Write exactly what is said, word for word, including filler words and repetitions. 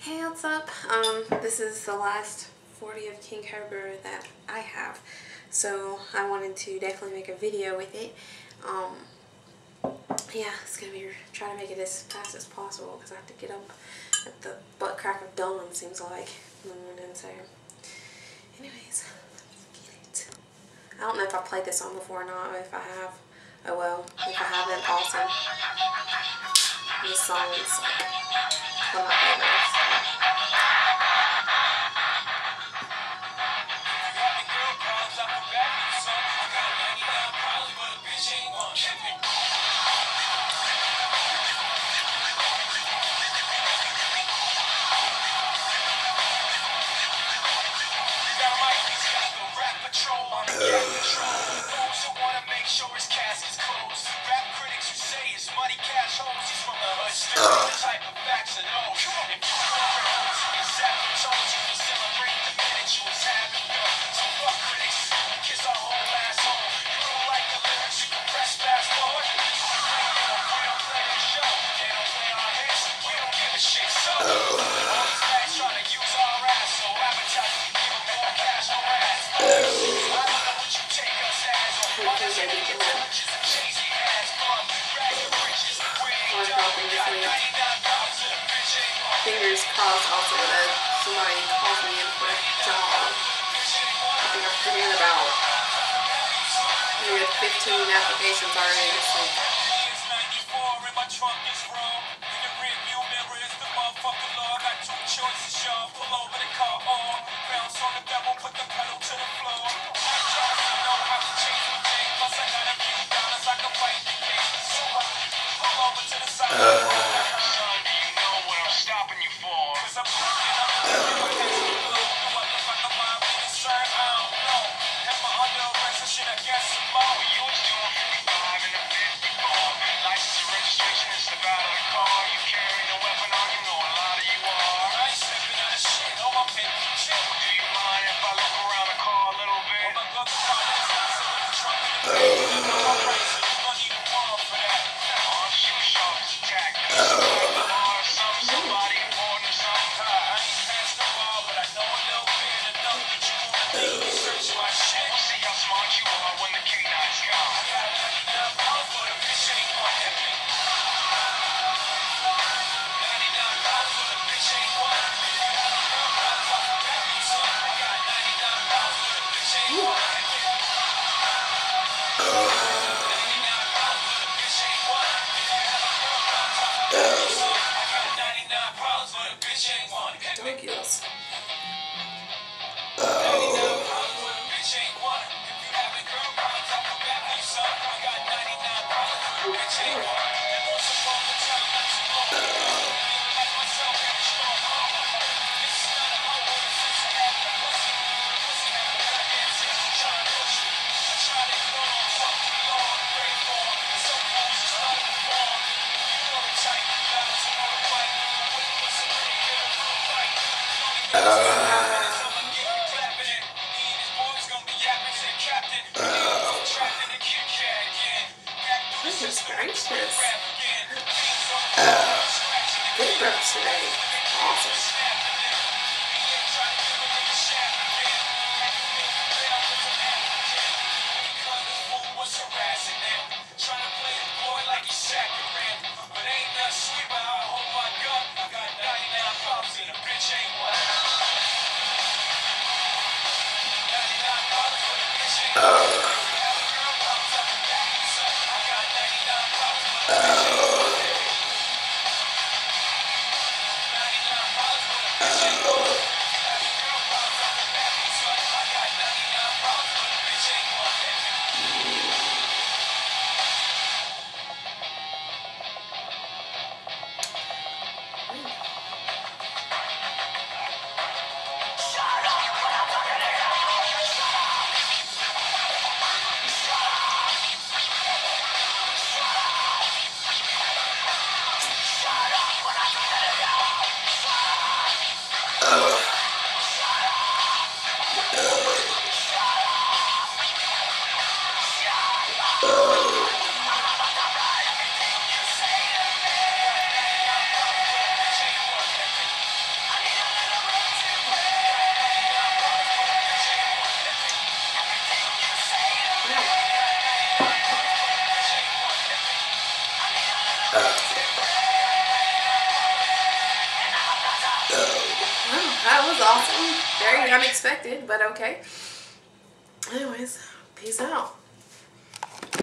Hey, what's up? Um, this is the last forty of king cobra that I have, so I wanted to definitely make a video with it. Um, yeah, it's gonna be trying to make it as fast as possible because I have to get up at the butt crack of dawn, seems like. And so, anyways, let's get it. I don't know if I played this song before or not, or if I have. Oh well, if I haven't, awesome. This song is like one of my favorites. Fingers crossed also that somebody calls me in for a job. I think I've put in about maybe fifteen applications already this week. Ridiculous. Goodness gracious. Good reps today. Awesome. Well, that was awesome. Very unexpected, but okay. Anyways, peace out.